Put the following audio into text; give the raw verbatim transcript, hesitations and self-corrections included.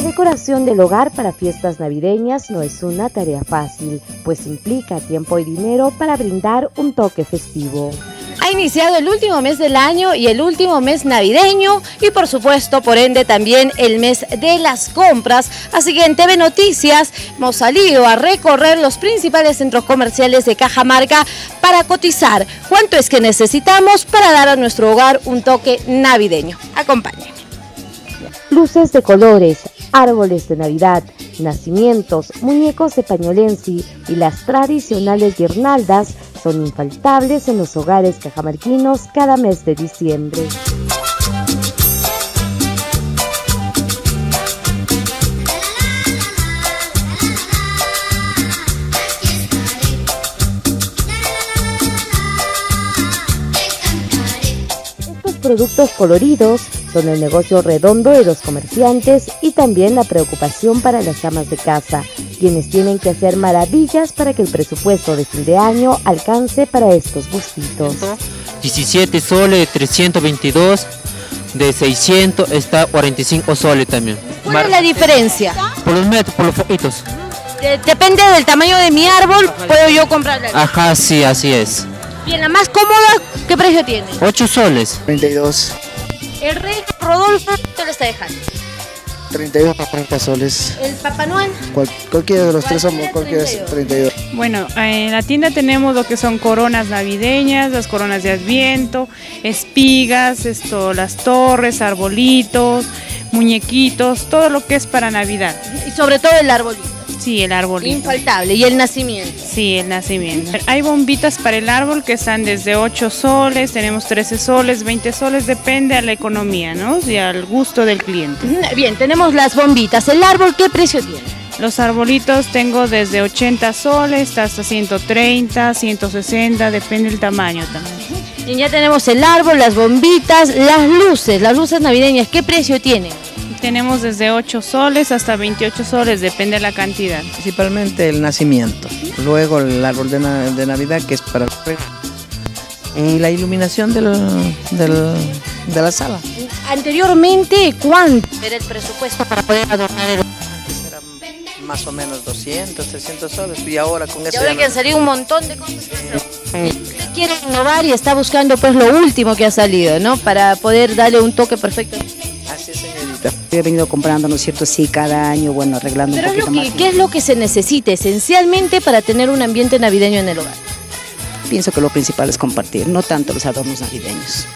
decoración del hogar para fiestas navideñas no es una tarea fácil, pues implica tiempo y dinero para brindar un toque festivo. Ha iniciado el último mes del año y el último mes navideño y por supuesto, por ende, también el mes de las compras. Así que en T V Noticias hemos salido a recorrer los principales centros comerciales de Cajamarca para cotizar cuánto es que necesitamos para dar a nuestro hogar un toque navideño. Acompáñenme. Luces de colores, árboles de Navidad, nacimientos, muñecos de pañolensi y las tradicionales guirnaldas son infaltables en los hogares cajamarquinos cada mes de diciembre. Estos productos coloridos son el negocio redondo de los comerciantes y también la preocupación para las amas de casa, quienes tienen que hacer maravillas para que el presupuesto de fin de año alcance para estos gustitos. diecisiete soles, trescientos veintidós, de seiscientos está cuarenta y cinco soles también. ¿Cuál es la diferencia? Por los metros, por los foquitos. De- depende del tamaño de mi árbol, puedo yo comprarla. Ajá, sí, así es. Bien, la más cómoda, ¿qué precio tiene? ocho soles. treinta y dos. El rey Rodolfo te lo está dejando. treinta y dos a cuarenta soles. El Papá Noel. Cual- cualquiera de los tres somos, Cualquiera, cualquiera es treinta y dos. Bueno, en la tienda tenemos lo que son coronas navideñas, las coronas de Adviento, espigas, esto, las torres, arbolitos, muñequitos, todo lo que es para Navidad. Y sobre todo el arbolito. Sí, el arbolito. Infaltable. Y el nacimiento. Sí, el nacimiento. Hay bombitas para el árbol que están desde ocho soles, tenemos trece soles, veinte soles, depende a la economía, ¿no? Y al gusto del cliente. Bien, tenemos las bombitas. ¿El árbol qué precio tiene? Los arbolitos tengo desde ochenta soles hasta ciento treinta, ciento sesenta, depende del tamaño también. Bien, ya tenemos el árbol, las bombitas, las luces, las luces navideñas. ¿Qué precio tienen? Tenemos desde ocho soles hasta veintiocho soles, depende de la cantidad. Principalmente el nacimiento, luego el árbol de, na- de Navidad que es para y la iluminación del, del- de la sala. Anteriormente, ¿cuánto era el presupuesto para poder adornar el hogar? Antes eran más o menos doscientos, trescientos soles y ahora con Y eso ahora ya que han no- salido un montón de cosas. Usted quiere innovar y está buscando pues lo último que ha salido, ¿no? Para poder darle un toque perfecto. Así es, señorita. He venido comprando, ¿no es cierto? Sí, cada año, bueno, arreglando Pero un es lo poquito que, más. ¿qué es lo que se necesita esencialmente para tener un ambiente navideño en el hogar? Pienso que lo principal es compartir, no tanto los adornos navideños.